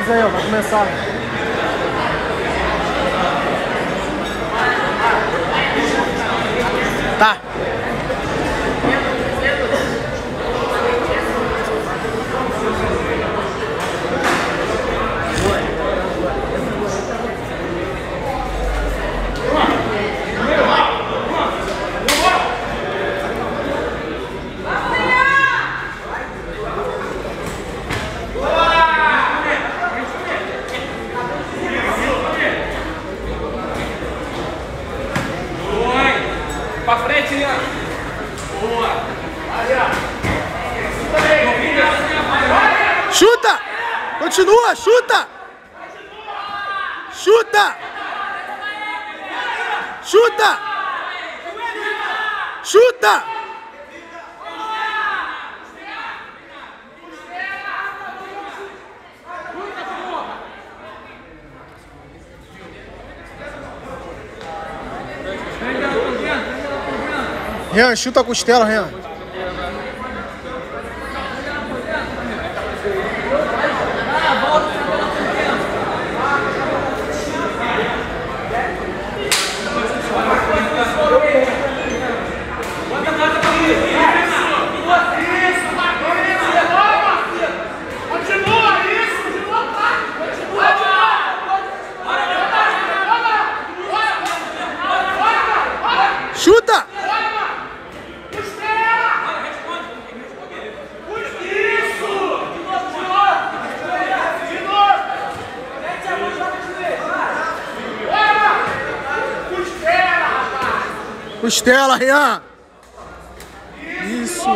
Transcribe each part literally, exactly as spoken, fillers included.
Avisa aí, ó, vai começar. Tá. Pra frente, Ian. Boa. Chuta! Continua, chuta! Chuta! Chuta! Chuta! Rian, chuta a costela, Rian. Chuta! Costela, Rian! Isso!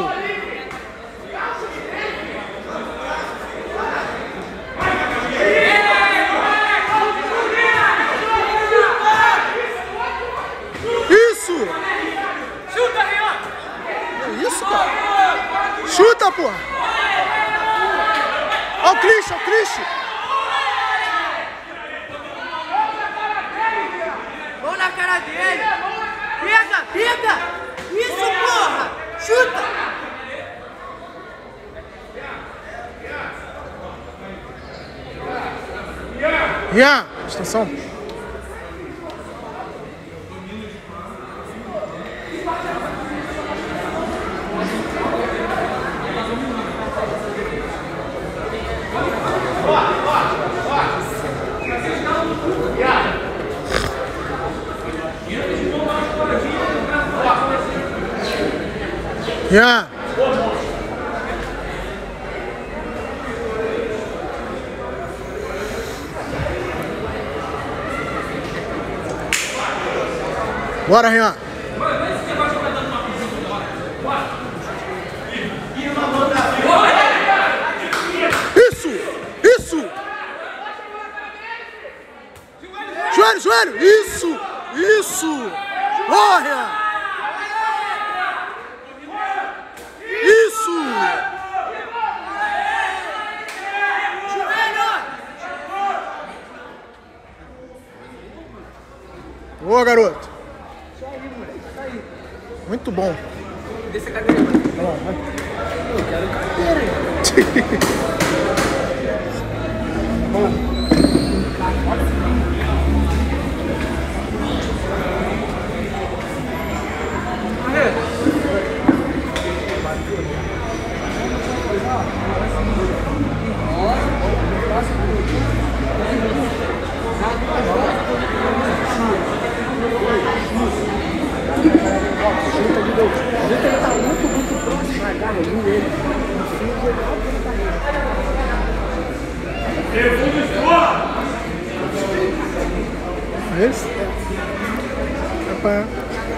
Isso! Chuta, Rian! É isso, cara? Chuta, porra! Ó o Christian, ó o Christian! Mão na cara dele! Pega, pega! Isso, porra! Chuta! Rian, extensão. Rian. Bora, Rian. Isso! Isso! Joelho, joelho! Isso! Isso! Boa, Rian! Isso! Boa, garoto! Muito bom! Desce a cadeira, mano. Bom, vai. Eu quero cadeira. Bom. Ele tá muito, muito próximo. Agarra ele. É esse? Opa.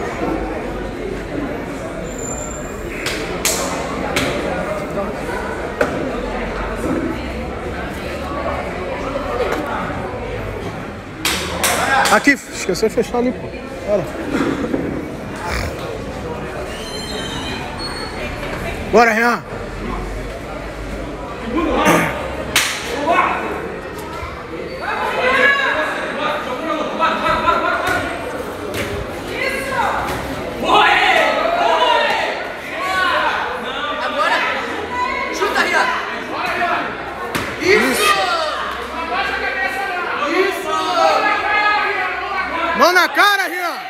Aqui, esqueceu de fechar ali, pô. Bora. Bora, Rian. Mão na cara, Rian.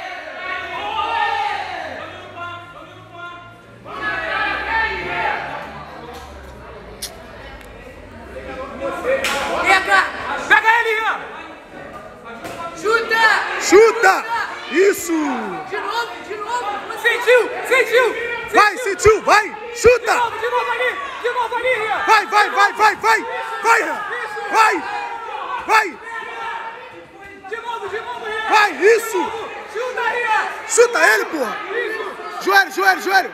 Pega! Pega ele, Rian! Chuta! Chuta! Isso! De novo, de novo! Sentiu! Sentiu! Vai, sentiu, vai! De Chuta! novo, de novo ali! De novo ali, Rian! Vai, vai, vai, vai, vai! Vai, Rian! Vai! Vai! De novo, de novo, Rian! Vai, isso! Chuta, Rian! Chuta ele, porra! Joelho, joelho, joelho!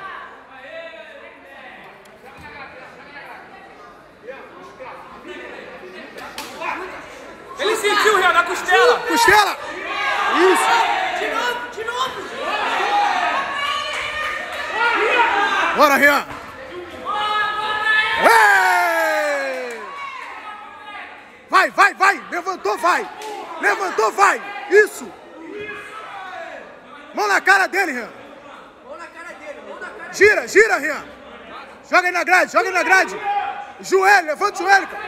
Ele sentiu, Rian, na costela! Costela! Isso! De novo, de novo! Bora, Rian! Ei! Vai, vai, vai! Levantou, vai! Levantou, vai! Isso! Mão na cara dele, Rian! Mão na cara dele, mão na cara dele. Gira, gira, Rian! Joga aí na grade, joga aí na grade! Joelho, levanta o joelho, cara!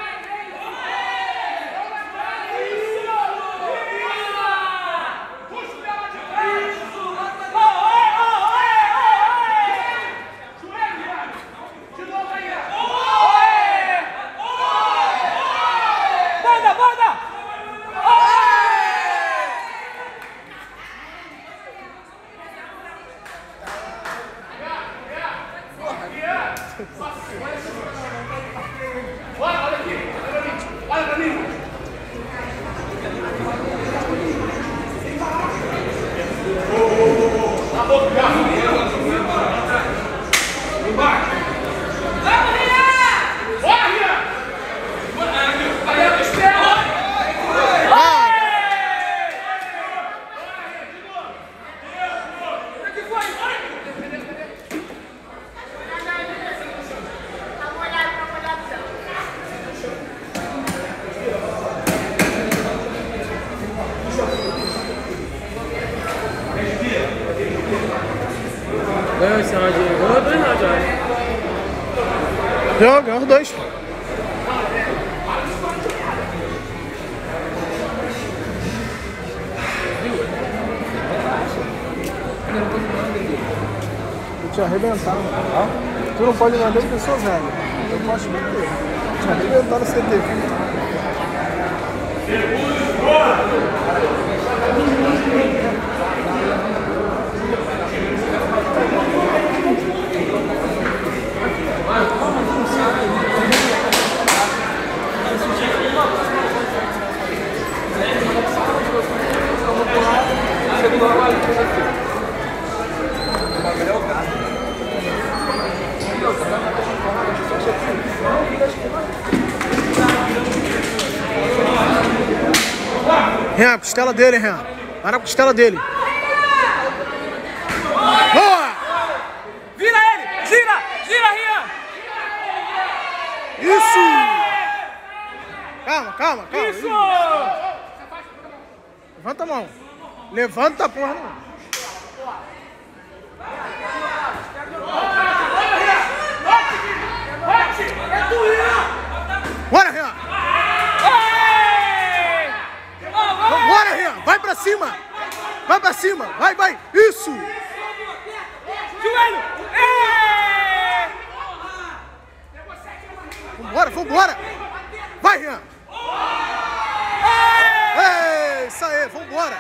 Manda, manda! Olha aqui, olha pra mim! A boca, vai! Ganhou esse round aí. Ganhou dois rounds, eu acho. Ganhou, ganhou os dois. Eu te arrebentar, mano. Ah? Tu não pode mandar porque eu sou velho. Eu posso bater. Te arrebentar no C T. Rian, costela dele, Rian. Vai na costela dele. Boa! Vira ele! Gira! Gira, Rian! Isso! Calma, calma, calma. Isso! Levanta a mão. Levanta a porra, não. Bora, Rian! Bora, Rian! Vai pra cima! Vai pra cima! Vai, vai! Isso! Joelho! Ei! Vambora, vambora! Vai, Rian! Ei, isso aí, vambora!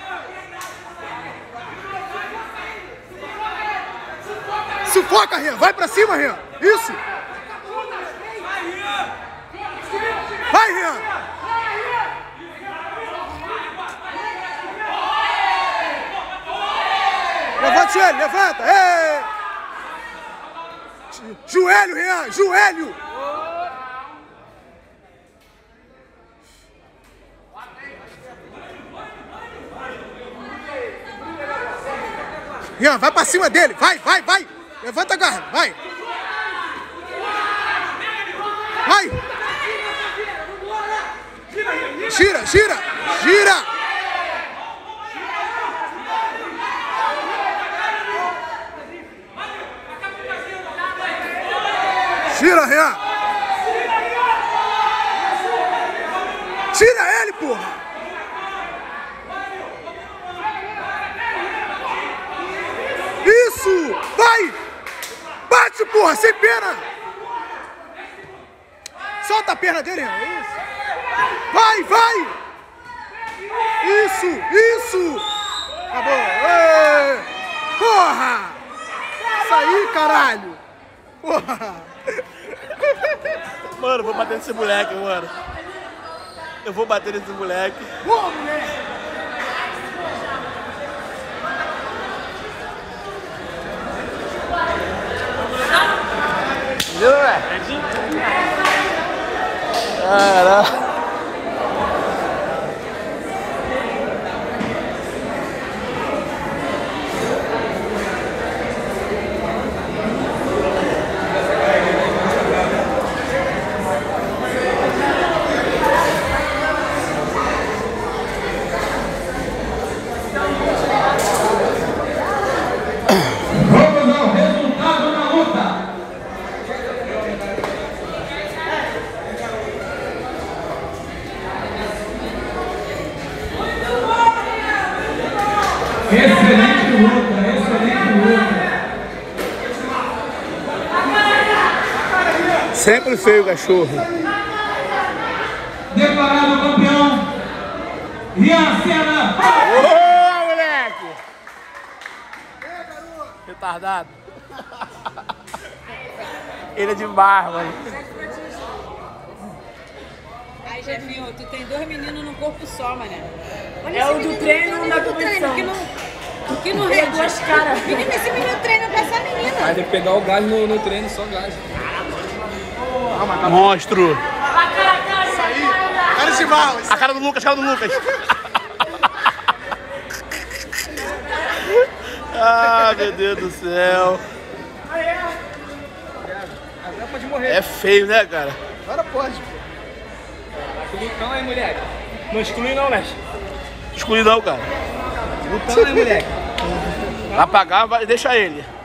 Sufoca, Rian! Vai pra cima, Rian! Isso! Vai, Rian! Levante ele, levanta! Ei! Joelho, Rian! Joelho! Rian, vai pra cima dele! Vai, vai, vai! Levanta a garra, vai! Vai! Gira, gira! Gira! Gira, Rian! Tira ele, porra! sem pena! Solta a perna dele, é isso! Vai, vai! Isso, isso! Acabou! Ê! Porra! Isso aí, caralho! Porra! Mano, vou bater nesse moleque, mano. Eu vou bater nesse moleque. Boa, moleque! Entendeu, velho? Caralho. Vamos ao resultado da luta. Excelente luta, excelente luta. Sempre feio o cachorro. Declarado campeão, Rian Senna. Ô, moleque! Retardado. Ele é de barro, mano. Ai, Jefinho, tu tem dois meninos no corpo só, mané. Olha É esse o do menino, treino menino da do treino, competição. que não, que não Tem rende. duas caras. Menino, esse menino treina pra essa menina. Aí tem que pegar o gás no, no treino, só gás. Monstro. Cara de mal! A cara do Lucas, a cara do Lucas. Ah, meu Deus do céu. Agora pode morrer. É feio, né, cara? Agora pode, pô. Lutão aí, moleque. Não exclui não, Mestre. Escuridão, cara. Lutão aí, moleque. Vai pagar, vai, deixa ele.